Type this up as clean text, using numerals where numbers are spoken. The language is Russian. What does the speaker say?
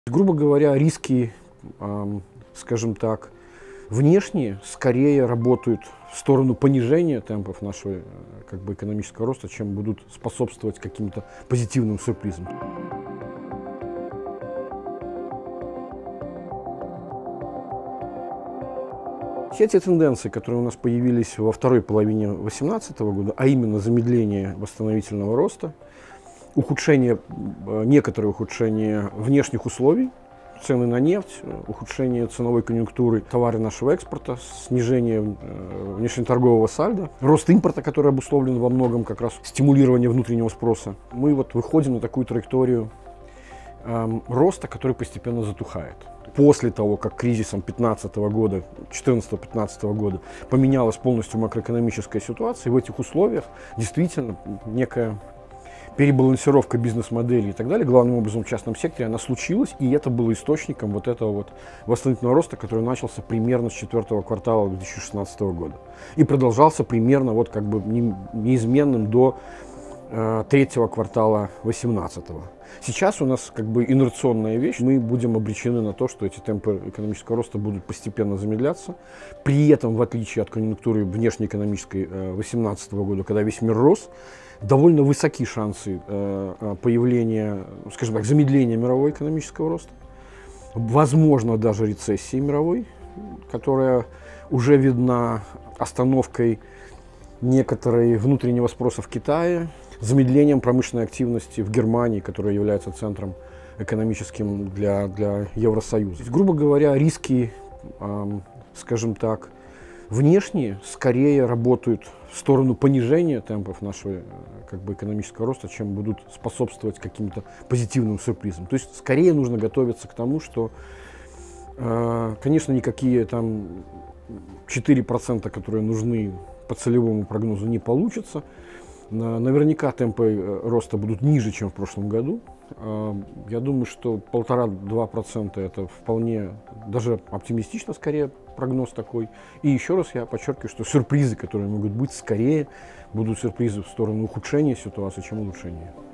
Грубо говоря, риски, скажем так, внешние скорее работают в сторону понижения темпов нашего экономического роста, чем будут способствовать каким-то позитивным сюрпризам. Все эти тенденции, которые у нас появились во второй половине 2018 года, а именно замедление восстановительного роста, некоторое ухудшение внешних условий, цены на нефть, ухудшение ценовой конъюнктуры товары нашего экспорта, снижение внешнеторгового сальдо, рост импорта, который обусловлен во многом как раз стимулированием внутреннего спроса. Мы выходим на такую траекторию роста, который постепенно затухает. После того, как кризисом 14-15 года поменялась полностью макроэкономическая ситуация, в этих условиях действительно некая перебалансировка бизнес-модели и так далее, главным образом в частном секторе, она случилась, и это было источником этого восстановительного роста, который начался примерно с 4-го квартала 2016 года и продолжался примерно неизменным до 3-го квартала 2018. Сейчас у нас инерционная вещь. Мы будем обречены на то, что эти темпы экономического роста будут постепенно замедляться. При этом, в отличие от конъюнктуры внешнеэкономической 2018 года, когда весь мир рос, довольно высоки шансы появления, замедления мирового экономического роста. Возможно, даже рецессии мировой, которая уже видна остановкой некоторой внутреннего спроса в Китае, замедлением промышленной активности в Германии, которая является центром экономическим для Евросоюза. Грубо говоря, риски, внешние скорее работают в сторону понижения темпов нашего экономического роста, чем будут способствовать каким-то позитивным сюрпризам. То есть скорее нужно готовиться к тому, что, конечно, никакие 4%, которые нужны по целевому прогнозу, не получится. Наверняка темпы роста будут ниже, чем в прошлом году. Я думаю, что 1,5–2% это вполне даже оптимистично, скорее, прогноз такой. И еще раз я подчеркиваю, что сюрпризы, которые могут быть, скорее будут сюрпризы в сторону ухудшения ситуации, чем улучшения.